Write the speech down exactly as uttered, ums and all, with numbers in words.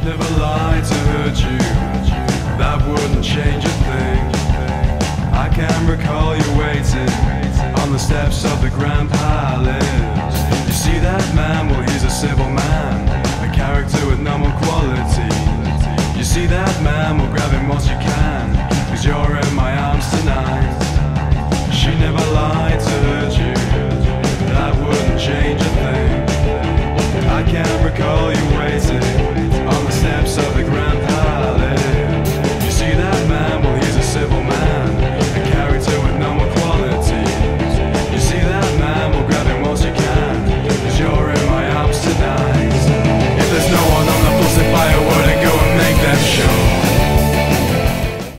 never lied to hurt you. That wouldn't change a thing. I can recall you waiting on the steps of the Grand Palace. You see that man? Well,